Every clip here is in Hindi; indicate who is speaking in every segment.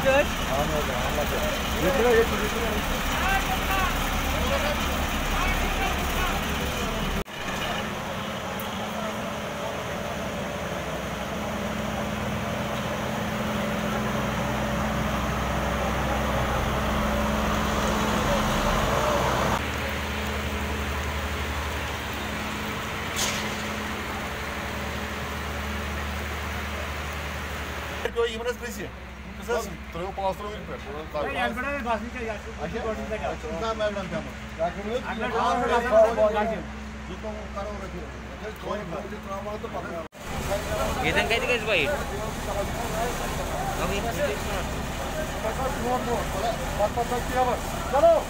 Speaker 1: Yılmaz Presi. Kısas troyu pastro bir per.
Speaker 2: Ya albada basi ka ya.
Speaker 1: Açıkta mevlam tamam.
Speaker 3: Yedan kayak guys baik. Kami
Speaker 1: Chalo.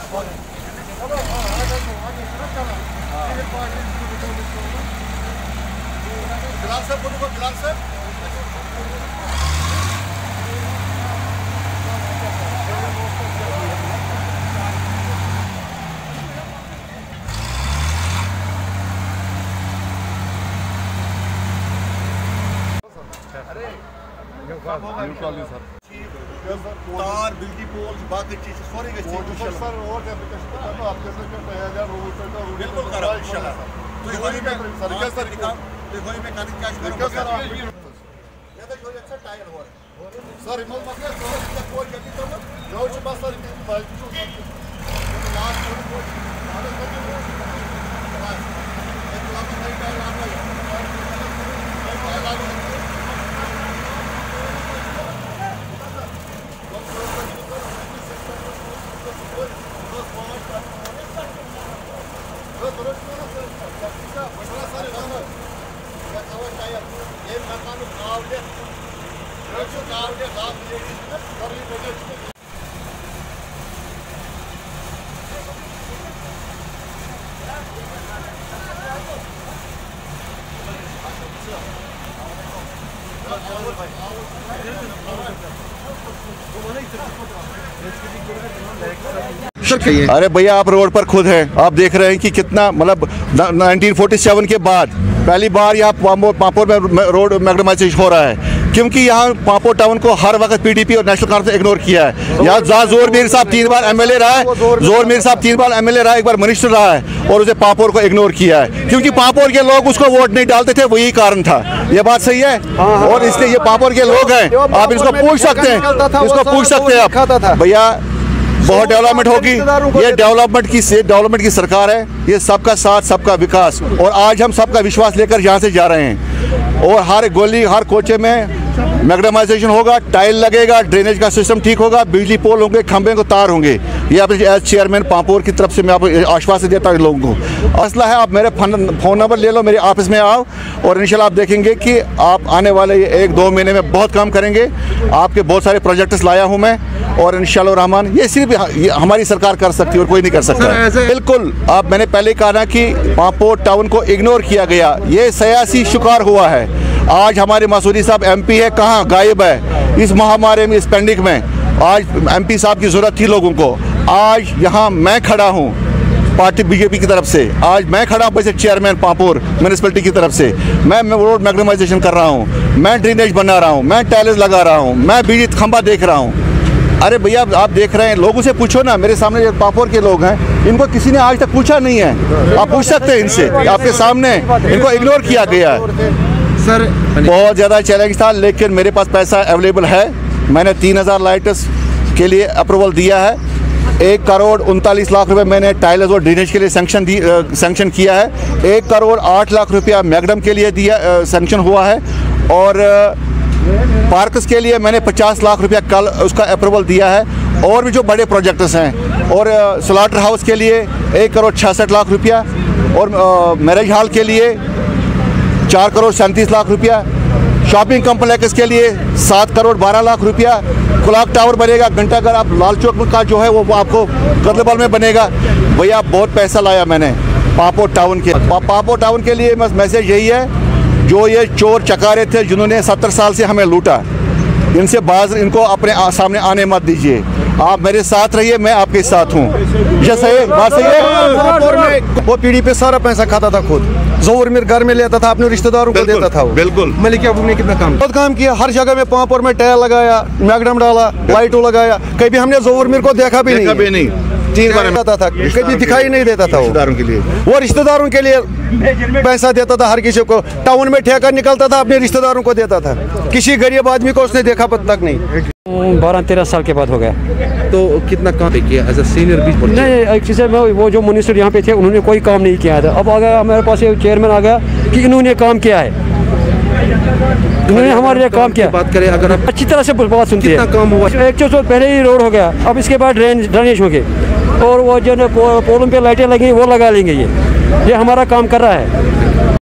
Speaker 1: Bilal sir बोलो Bilal sir. तार बिजली पोल बाकी चीज सारी गई सर और एप्लीकेशन तो करना आपके से करते हैं यार रोड पे तो बिल्कुल करो इंशाल्लाह तो होली में सर क्या सर काम तो होली में कागज कैश करो सर ये तो जो अच्छा टायर हो रहा सर इमल मसला तो इसका कोई गति तो जो बस सर इनकी बाइक जो लास्ट को आगे करके बस एक लाख का टायर आ गया अरे भैया आप रोड पर खुद हैं, आप देख रहे हैं कि कितना मतलब 1947 के बाद पहली बार यहाँ पापोर में रोड मैग्नेटाइजेशन हो रहा है, क्योंकि यहाँ पापोर टाउन को हर वक्त पीडीपी और नेशनल कांग्रेस ने इग्नोर किया है। यहाँ जोर मीर साहब 3 बार एमएलए रहा है, जोर मीर साहब 3 बार एमएलए रहा है, एक बार मिनिस्टर रहा है और उसे पापोर को इग्नोर किया है, क्योंकि पापोर के लोग उसको वोट नहीं डालते थे, वही कारण था। ये बात सही है और इसलिए ये पापोर के लोग हैं, आप इसको पूछ सकते हैं, इसको पूछ सकते हैं आप भैया। बहुत डेवलपमेंट होगी, ये डेवलपमेंट की सरकार है, ये सबका साथ सबका विकास, और आज हम सबका विश्वास लेकर यहाँ से जा रहे हैं। और हर गली हर कोचे में मैग्नेटाइजेशन होगा, टाइल लगेगा, ड्रेनेज का सिस्टम ठीक होगा, बिजली पोल होंगे, खंबे को तार होंगे। ये आप एज चेयरमैन पापोर की तरफ से मैं आपको आश्वासन देता हूँ लोगों को। मसला है, आप मेरे फ़ोन नंबर ले लो, मेरे ऑफिस में आओ और इंशाल्लाह आप देखेंगे कि आप आने वाले 1-2 महीने में बहुत काम करेंगे। आपके बहुत सारे प्रोजेक्ट्स लाया हूँ मैं और इंशाल्लाह रहमान ये सिर्फ हमारी सरकार कर सकती है और कोई नहीं कर सकता। बिल्कुल, आप मैंने पहले कहा ना कि पापोर टाउन को इग्नोर किया गया, ये सियासी शिकार हुआ है। आज हमारे मसूरी साहब एमपी है, कहाँ गायब है इस महामारी में, इस पेंडिक में। आज एमपी साहब की ज़रूरत थी लोगों को। आज यहाँ मैं खड़ा हूँ पार्टी बीजेपी की तरफ से, आज मैं खड़ा हूँ वैसे चेयरमैन पापोर म्यूनिसिपैलिटी की तरफ से। मैं रोड मैग्नेटाइजेशन कर रहा हूँ, मैं ड्रेनेज बना रहा हूँ, मैं टाइल्स लगा रहा हूँ, मैं बिजली खंबा देख रहा हूँ। अरे भैया आप देख रहे हैं, लोगों से पूछो ना, मेरे सामने जो पापोर के लोग हैं इनको किसी ने आज तक पूछा नहीं है, आप पूछ सकते हैं इनसे, आपके सामने इनको इग्नोर किया गया है। सर बहुत ज़्यादा चैलेंज था, लेकिन मेरे पास पैसा अवेलेबल है। मैंने 3000 लाइट्स के लिए अप्रूवल दिया है, 1 करोड़ 39 लाख रुपए मैंने टाइल्स और ड्रेनेज के लिए सैंक्शन किया है, 1 करोड़ 8 लाख रुपया मैगडम के लिए दिया सैंक्शन हुआ है, और पार्कस के लिए मैंने 50 लाख रुपया कल उसका अप्रूवल दिया है, और भी जो बड़े प्रोजेक्ट्स हैं, और स्लॉटर हाउस के लिए 1 करोड़ 66 लाख रुपया, और मैरिज हॉल के लिए 4 करोड़ 37 लाख रुपया, शॉपिंग कम्प्लेक्स के लिए 7 करोड़ 12 लाख रुपया, क्लॉक टावर बनेगा घंटाघर, आप लाल चौक का जो है वो आपको गर्दबाल में बनेगा। भैया बहुत पैसा लाया मैंने पापोर टाउन के लिए। बस मैसेज यही है, जो ये चोर चकारे थे जिन्होंने 70 साल से हमें लूटा, इनसे बाज इनको अपने सामने आने मत दीजिए। आप मेरे साथ रहिए, मैं आपके साथ हूँ। ये सही बात सही है।
Speaker 4: वो पीढ़ी पे सारा पैसा खाता था खुद, जोर मिर घर में लेता था, अपने रिश्तेदारों को देता था।
Speaker 1: बिल्कुल।
Speaker 4: मलिक याकूब ने कितना काम, बहुत काम किया। हर जगह में पांपोर में टायर लगाया, मैगडम डाला, लाइटों लगाया। कभी हमने जोर मिर को देखा भी नहीं। 3 बार आता था, कभी दिखाई नहीं देता था। वो रिश्तेदारों के लिए पैसा देता था हर किसी को। टाउन में ठेका निकलता था, अपने रिश्तेदारों को देता था। किसी गरीब आदमी को उसने देखा तक नहीं।
Speaker 5: 12-13 साल के बाद हो गया।
Speaker 4: तो कितना काम किया एज अ सीनियर भी?
Speaker 5: नहीं, एक चीज़ है, वो जो मिनिस्टर यहाँ पे थे उन्होंने कोई काम नहीं किया था। अब आ गया हमारे पास चेयरमैन आ गया कि इन्होंने काम किया है, इन्होंने हमारे लिए काम किया।
Speaker 4: बात करें अगर आप
Speaker 5: अच्छी तरह से बात सुनती है।
Speaker 4: काम हुआ?
Speaker 5: 1 साल पहले ही रोड हो गया, अब इसके बाद ड्रेनेज होंगे और वो जो पोलों पे लाइटें लगी वो लगा लेंगे। ये हमारा काम कर रहा है।